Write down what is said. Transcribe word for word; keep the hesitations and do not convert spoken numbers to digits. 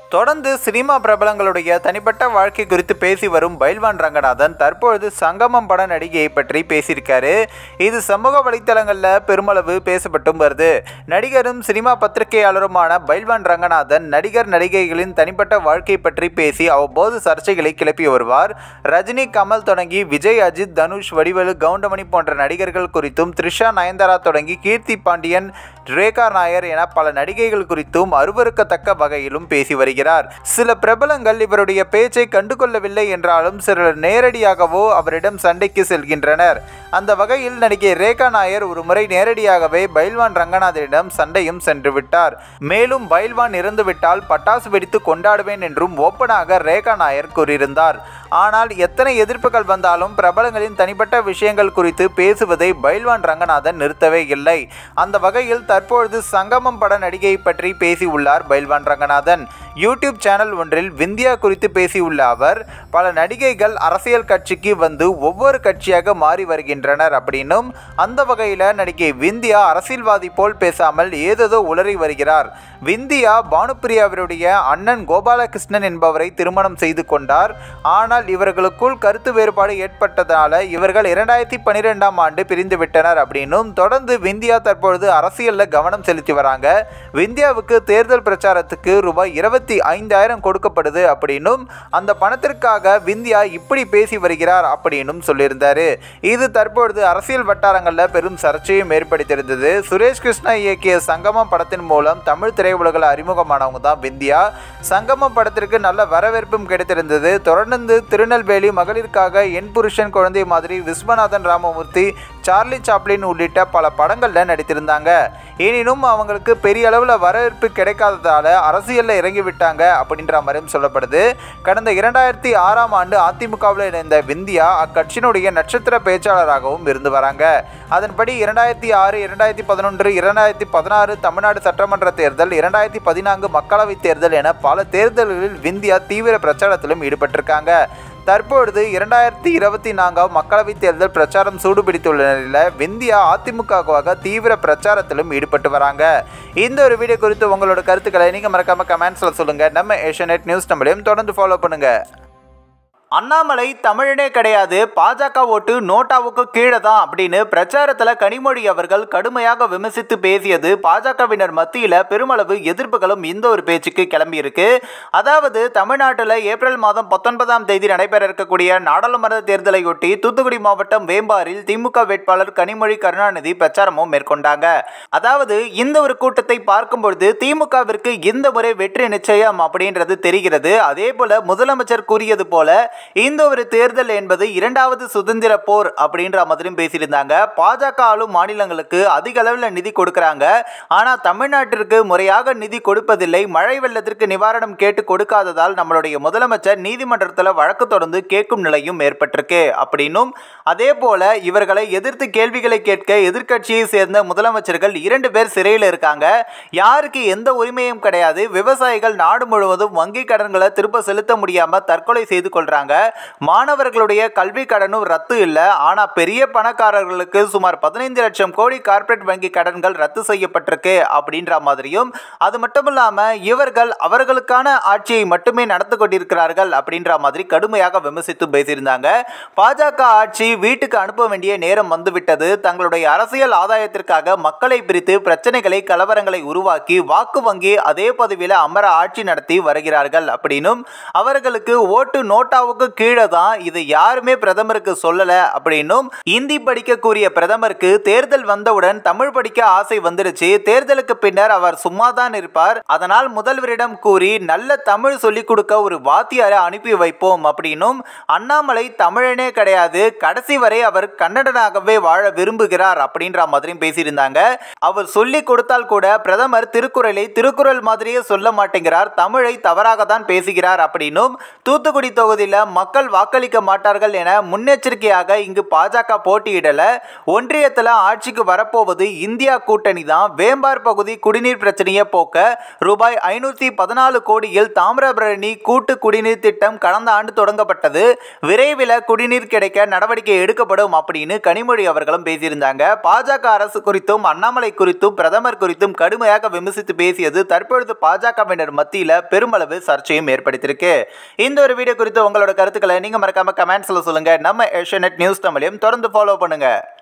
தொடர்ந்து சினிமா பிரபலங்களுடைய தனிப்பட்ட வாழ்க்கை குறித்து பேசி வரும் பைல்வான் ரங்கநாதன் தற்பொழுது சங்கமம் பட நடிகையை பற்றி பேசியிருக்காரு. இது சமூக வலைத்தளங்களில் பெருமளவு பேசப்பட்டும் வருது. நடிகரும் சினிமா பத்திரிகையாளருமான பைல்வான் ரங்கநாதன் நடிகர் நடிகைகளின் தனிப்பட்ட வாழ்க்கை பற்றி பேசி அவ்வப்போது சர்ச்சைகளை கிளப்பி வருவார். ரஜினி, கமல் தொடங்கி விஜய், அஜித், தனுஷ், வடிவேலு, கவுண்டமணி போன்ற நடிகர்கள் குறித்தும், த்ரிஷா, நயன்தாரா தொடங்கி கீர்த்தி பாண்டியன், ரேகா நாயர் என பல நடிகைகள் குறித்தும் அருவருக்கத்தக்க வகையிலும் பேசி வருகிறார். சில பிரபலங்கள் இவருடைய பேச்சை கண்டுகொள்ளவில்லை என்றாலும் சிலர் நேரடியாகவோ அவரிடம் சண்டைக்கு செல்கின்றனர். அந்த வகையில் நடிகை ரேகா நாயர் ஒரு முறை நேரடியாகவே பைல்வான் ரங்கநாதனிடம் சண்டையும் சென்று விட்டார். மேலும் பைல்வான் இறந்துவிட்டால் பட்டாசு வெடித்து கொண்டாடுவேன் என்றும் ஓப்பனாக ரேகா நாயர் கூறியிருந்தார். ஆனால் எத்தனை எதிர்ப்புகள் வந்தாலும் பிரபலங்களின் தனிப்பட்ட விஷயங்கள் குறித்து பேசுவதை பைல்வான் ரங்கநாதன் நிறுத்தவே இல்லை. அந்த வகையில் தற்பொழுது சங்கமம் பட நடிகையை பற்றி பேசியுள்ளார் பைல்வான் ரங்கநாதன். யூடியூப் சேனல் ஒன்றில் விந்தியா குறித்து பேசியுள்ள அவர், பல நடிகைகள் அரசியல் கட்சிக்கு வந்து ஒவ்வொரு கட்சியாக மாறி வருகின்றனர் அப்படின்னும், அந்த வகையில் நடிகை விந்தியா அரசியல்வாதி போல் பேசாமல் ஏதேதோ உளறி வருகிறார். விந்தியா பானுப்பிரியாவினுடைய அண்ணன் கோபாலகிருஷ்ணன் என்பவரை திருமணம் செய்து கொண்டார். ஆனால் இவர்களுக்குள் கருத்து வேறுபாடு ஏற்பட்டதால இவர்கள் இரண்டாயிரத்தி பன்னிரெண்டாம் ஆண்டு பிரிந்துவிட்டனர் அப்படின்னும், தொடர்ந்து விந்தியா தற்பொழுது அரசியலில் கவனம் செலுத்தி வராங்க. விந்தியாவுக்கு தேர்தல் பிரச்சாரத்துக்கு ரூபாய் இருபத்தி ஐந்தாயிரம் கொடுக்கப்படுது அப்படின்னும், அந்த பணத்திற்காக விந்தியா இப்படி பேசி வருகிறார் அப்படின்னும் சொல்லியிருந்தாரு. இது தற்பொழுது அரசியல் வட்டாரங்களில் பெரும் சர்ச்சையும் ஏற்படுத்தியிருந்தது. சுரேஷ் கிருஷ்ணா இயக்கிய சங்கமம் படத்தின் மூலம் தமிழ் திரையுலகில் அறிமுகமானவங்க தான் விந்தியா. சங்கமம் படத்திற்கு நல்ல வரவேற்பும் கிடைத்திருந்தது. தொடர்ந்து திருநெல்வேலி, மகளிருக்காக, என் புருஷன், குழந்தை மாதிரி, விஸ்வநாதன் ராமமூர்த்தி, சார்லி சாப்ளின் உள்ளிட்ட பல படங்களில் நடித்திருந்தாங்க. எனினும் அவங்களுக்கு பெரிய அளவில் வரவேற்பு கிடைக்காததால அரசியலில் இறங்கிவிட்டாங்க அப்படின்ற மாதிரியும் சொல்லப்படுது. கடந்த இரண்டாயிரத்தி ஆறாம் ஆண்டு அதிமுகவில் இணைந்த விந்தியா அக்கட்சியினுடைய நட்சத்திர பேச்சாளராகவும் இருந்து வராங்க. அதன்படி இரண்டாயிரத்தி ஆறு, இரண்டாயிரத்தி பதினொன்று, இரண்டாயிரத்தி பதினாறு தமிழ்நாடு சட்டமன்ற தேர்தல், இரண்டாயிரத்தி பதினான்கு மக்களவைத் தேர்தல் என பல தேர்தல்களில் விந்தியா தீவிர பிரச்சாரத்திலும் ஈடுபட்டிருக்காங்க. தற்பொழுது இரண்டாயிரத்தி இருபத்தி நான்காம் மக்களவைத் தேர்தல் பிரச்சாரம் சூடுபிடித்துள்ள நிலையில் விந்தியா அதிமுகவாக தீவிர பிரச்சாரத்திலும் ஈடுபட்டு வராங்க. இந்த ஒரு வீடியோ குறித்து உங்களோட கருத்துக்களை நீங்கள் மறக்காம கமெண்ட்ஸில் சொல்லுங்கள். நம்ம ஏஷியாநெட் நியூஸ் நம்மளையும் தொடர்ந்து ஃபாலோ பண்ணுங்கள். அண்ணாமலை தமிழனே கிடையாது, பாஜக ஓட்டு நோட்டாவுக்கு கீழே தான் அப்படின்னு பிரச்சாரத்தில் கனிமொழி அவர்கள் கடுமையாக விமர்சித்து பேசியது பாஜகவினர் மத்தியில் பெருமளவு எதிர்ப்புகளும் இந்த ஒரு பேச்சுக்கு கிளம்பியிருக்கு. அதாவது தமிழ்நாட்டில் ஏப்ரல் மாதம் பத்தொன்பதாம் தேதி நடைபெற இருக்கக்கூடிய நாடாளுமன்ற தேர்தலையொட்டி தூத்துக்குடி மாவட்டம் வேம்பாரில் திமுக வேட்பாளர் கனிமொழி கருணாநிதி பிரச்சாரமும் மேற்கொண்டாங்க. அதாவது இந்த ஒரு கூட்டத்தை பார்க்கும்பொழுது திமுகவிற்கு இந்த முறை வெற்றி நிச்சயம் அப்படின்றது தெரிகிறது. அதே போல முதலமைச்சர் கூறியது போல இந்த ஒரு தேர்தல் என்பது இரண்டாவது சுதந்திர போர் அப்படின்ற மாதிரியும் பேசியிருந்தாங்க. பாஜக ஆளும் மாநிலங்களுக்கு அதிக அளவில் நிதி கொடுக்கறாங்க, ஆனா தமிழ்நாட்டிற்கு முறையாக நிதி கொடுப்பதில்லை. மழை வெள்ளத்திற்கு நிவாரணம் கேட்டு கொடுக்காததால் நம்மளுடைய முதலமைச்சர் நீதிமன்றத்தில் வழக்கு தொடர்ந்து கேட்கும் நிலையும் ஏற்பட்டிருக்கு அப்படின்னும், அதே போல இவர்களை எதிர்த்து கேள்விகளை கேட்க எதிர்கட்சியை சேர்ந்த முதலமைச்சர்கள் இரண்டு பேர் சிறையில் இருக்காங்க. யாருக்கு எந்த உரிமையும் கிடையாது. விவசாயிகள் நாடு முழுவதும் வங்கி கடன்களை திரும்ப செலுத்த முடியாம தற்கொலை செய்து கொள்றாங்க. மாணவர்களுடைய கல்வி கடனும் ரத்து இல்லை. ஆனா பெரிய பணக்காரர்களுக்கு சுமார் பதினைந்து லட்சம் கோடி கார்ப்பரேட் வங்கி கடன்கள் ரத்து செய்யப்பட்டிருக்கு அப்படின்ற மாதிரியும், அது மட்டும் இல்லாம இவர்கள் அவர்களுக்கான ஆட்சியை மட்டுமே நடத்தி கொண்டிருக்கிறார்கள் அப்படின்ற மாதிரி கடுமையாக விமர்சித்து பேசியிருந்தாங்க. பாஜக ஆட்சி வீட்டுக்கு அனுப்ப வேண்டிய நேரம் வந்துவிட்டது. தங்களுடைய அரசியல் ஆதாயத்திற்காக மக்களை பிரித்து பிரச்சனைகளை, கலவரங்களை உருவாக்கி வாக்கு வங்கி அதே பதவியில் அமர ஆட்சி நடத்தி வருகிறார்கள் அப்படின்னும், அவர்களுக்கு ஓட்டு நோட்டாவுக்கு கீழே தான், இது யாருமே பிரதமருக்கு சொல்லல அப்படின்னும், இந்தி படிக்கக்கூடிய பிரதமருக்கு தேர்தல் வந்தவுடன் தமிழ் படிக்க ஆசை வந்துடுச்சு. தேர்தலுக்கு பின்னர் அவர் சும்மாதான் இருப்பார். அதனால் முதல்வரிடம் கூறி நல்ல தமிழ் சொல்லிக் கொடுக்க ஒரு வாத்தியாரை அனுப்பி வைப்போம் அப்படின்னும், அண்ணாமலை தமிழனே கிடையாது, கடைசி வரை அவர் கன்னடனாகவே வாழ விரும்புகிறார் அப்படின்ற மாதிரியும் பேசியிருந்தாங்க. அவர் சொல்லிக் கொடுத்தால் கூட பிரதமர் திருக்குறளை திருக்குறள் மாதிரியே சொல்ல மாட்டேங்கிறார், தமிழை தவறாக தான் பேசுகிறார் அப்படின்னும், தூத்துக்குடி தொகுதியில் மக்கள் வாக்களிக்க மாட்டார்கள் என முன்னெச்சரிக்கையாக இங்கு பாஜக போட்டியிடல. ஒன்றியத்தில் ஆட்சிக்கு வரப்போவது இந்தியா கூட்டணி தான். வேம்பார் பகுதி குடிநீர் பிரச்சனையை போக்க ரூபாய் ஐநூத்தி பதினாலு கோடியில் தாமிரபரணி கூட்டு குடிநீர் திட்டம் கடந்த ஆண்டு தொடங்கப்பட்டது. விரைவில் குடிநீர் கிடைக்க நடவடிக்கை எடுக்கப்படும் அப்படின்னு கனிமொழி அவர்களும் பேசியிருந்தாங்க. பாஜக அரசு குறித்தும் அண்ணாமலை குறித்தும் பிரதமர் குறித்தும் கடுமையாக விமர்சித்து பேசியது தற்பொழுது பாஜகவினர் மத்தியில் பெருமளவு சர்ச்சையும் ஏற்படுத்தியிருக்கு. இந்த ஒரு வீடியோ குறித்து உங்களோட கருத்துக்களை நீங்க மறக்காம கமெண்ட்ஸ்ல சொல்லுங்க. நம்ம ஏஷியநெட் நியூஸ் தமிழையும் தொடர்ந்து ஃபாலோ பண்ணுங்க.